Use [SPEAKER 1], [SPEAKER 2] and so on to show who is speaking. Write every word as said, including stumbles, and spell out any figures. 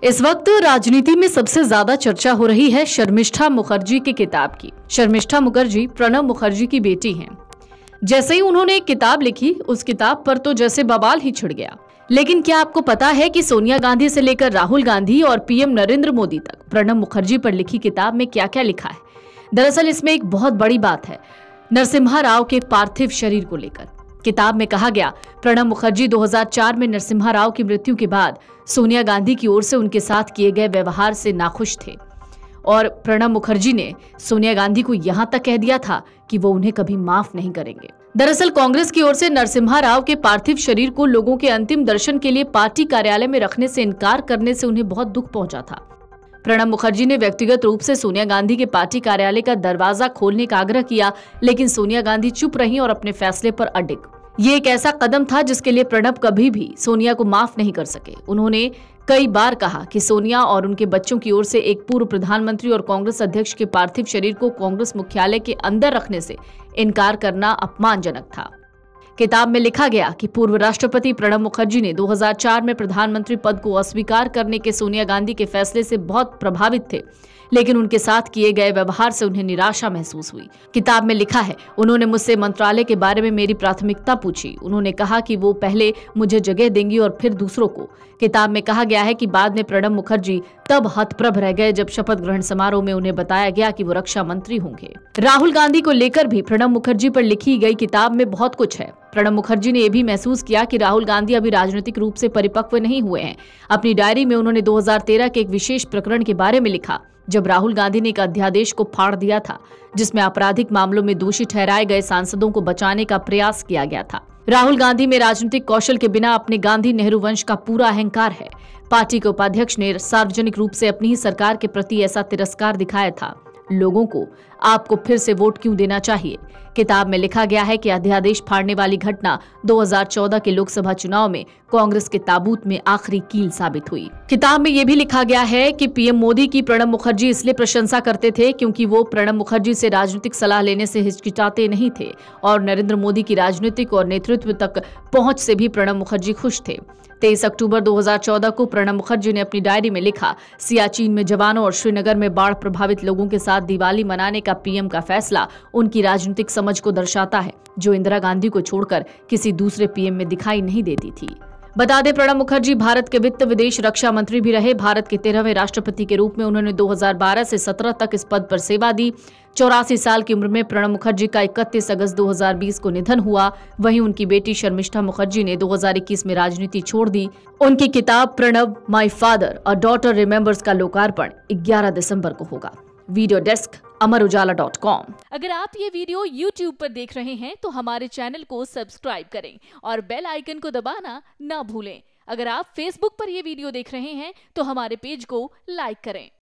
[SPEAKER 1] इस वक्त राजनीति में सबसे ज्यादा चर्चा हो रही है शर्मिष्ठा मुखर्जी की किताब की। शर्मिष्ठा मुखर्जी प्रणब मुखर्जी की बेटी हैं। जैसे ही उन्होंने एक किताब लिखी, उस किताब पर तो जैसे बवाल ही छिड़ गया। लेकिन क्या आपको पता है कि सोनिया गांधी से लेकर राहुल गांधी और पीएम नरेंद्र मोदी तक प्रणब मुखर्जी पर लिखी किताब में क्या क्या लिखा है? दरअसल इसमें एक बहुत बड़ी बात है नरसिम्हा राव के पार्थिव शरीर को लेकर। किताब में कहा गया, प्रणब मुखर्जी दो हज़ार चार में नरसिम्हा राव की मृत्यु के बाद सोनिया गांधी की ओर से उनके साथ किए गए व्यवहार से नाखुश थे और प्रणब मुखर्जी ने सोनिया गांधी को यहां तक कह दिया था कि वो उन्हें कभी माफ नहीं करेंगे। दरअसल कांग्रेस की ओर से नरसिम्हा राव के पार्थिव शरीर को लोगों के अंतिम दर्शन के लिए पार्टी कार्यालय में रखने से इनकार करने से उन्हें बहुत दुख पहुंचा था। प्रणब मुखर्जी ने व्यक्तिगत रूप से सोनिया गांधी के पार्टी कार्यालय का दरवाजा खोलने का आग्रह किया, लेकिन सोनिया गांधी चुप रहीं और अपने फैसले पर अडिग। ये एक ऐसा कदम था जिसके लिए प्रणब कभी भी सोनिया को माफ नहीं कर सके। उन्होंने कई बार कहा कि सोनिया और उनके बच्चों की ओर से एक पूर्व प्रधानमंत्री और कांग्रेस अध्यक्ष के पार्थिव शरीर को कांग्रेस मुख्यालय के अंदर रखने से इनकार करना अपमानजनक था। किताब में लिखा गया कि पूर्व राष्ट्रपति प्रणब मुखर्जी ने दो हज़ार चार में प्रधानमंत्री पद को अस्वीकार करने के सोनिया गांधी के फैसले से बहुत प्रभावित थे, लेकिन उनके साथ किए गए व्यवहार से उन्हें निराशा महसूस हुई। किताब में लिखा है, उन्होंने मुझसे मंत्रालय के बारे में मेरी प्राथमिकता पूछी। उन्होंने कहा कि वो पहले मुझे जगह देंगी और फिर दूसरों को। किताब में कहा गया है कि बाद में प्रणब मुखर्जी तब हतप्रभ रह गए जब शपथ ग्रहण समारोह में उन्हें बताया गया कि वो रक्षा मंत्री होंगे। राहुल गांधी को लेकर भी प्रणब मुखर्जी पर लिखी गई किताब में बहुत कुछ है। प्रणब मुखर्जी ने यह भी महसूस किया कि राहुल गांधी अभी राजनीतिक रूप से परिपक्व नहीं हुए हैं। अपनी डायरी में उन्होंने दो हज़ार तेरह के एक विशेष प्रकरण के बारे में लिखा, जब राहुल गांधी ने एक अध्यादेश को फाड़ दिया था जिसमें आपराधिक मामलों में दोषी ठहराए गए सांसदों को बचाने का प्रयास किया गया था। राहुल गांधी में राजनीतिक कौशल के बिना अपने गांधी नेहरू वंश का पूरा अहंकार है। पार्टी के उपाध्यक्ष ने सार्वजनिक रूप से अपनी ही सरकार के प्रति ऐसा तिरस्कार दिखाया था। लोगों को आपको फिर से वोट क्यों देना चाहिए? किताब में लिखा गया है कि अध्यादेश फाड़ने वाली घटना दो हज़ार चौदह के लोकसभा चुनाव में कांग्रेस के ताबूत में आखिरी कील साबित हुई। किताब में यह भी लिखा गया है कि पीएम मोदी की प्रणब मुखर्जी इसलिए प्रशंसा करते थे क्योंकि वो प्रणब मुखर्जी से राजनीतिक सलाह लेने से हिचकिचाते नहीं थे और नरेंद्र मोदी की राजनीतिक और नेतृत्व तक पहुंच से भी प्रणब मुखर्जी खुश थे। तेईस अक्टूबर दो हज़ार चौदह को प्रणब मुखर्जी ने अपनी डायरी में लिखा, सियाचिन में जवानों और श्रीनगर में बाढ़ प्रभावित लोगों के साथ दिवाली मनाने का पीएम का फैसला उनकी राजनीतिक समझ को दर्शाता है, जो इंदिरा गांधी को छोड़कर किसी दूसरे पीएम में दिखाई नहीं देती थी। बता दें, प्रणब मुखर्जी भारत के वित्त विदेश रक्षा मंत्री भी रहे। भारत के तेरहवें राष्ट्रपति के रूप में उन्होंने दो हज़ार बारह से सत्रह तक इस पद पर सेवा दी। चौरासी साल की उम्र में प्रणब मुखर्जी का इकतीस अगस्त दो हज़ार बीस को निधन हुआ। वहीं उनकी बेटी शर्मिष्ठा मुखर्जी ने दो हज़ार इक्कीस में राजनीति छोड़ दी। उनकी किताब Pranab my father a daughter remembers का लोकार्पण ग्यारह दिसंबर को होगा। Video desk Amar Ujala dot com.
[SPEAKER 2] अगर आप ये वीडियो यूट्यूब पर देख रहे हैं तो हमारे चैनल को सब्सक्राइब करें और बेल आइकन को दबाना ना भूलें। अगर आप फेसबुक पर ये वीडियो देख रहे हैं तो हमारे पेज को लाइक करें।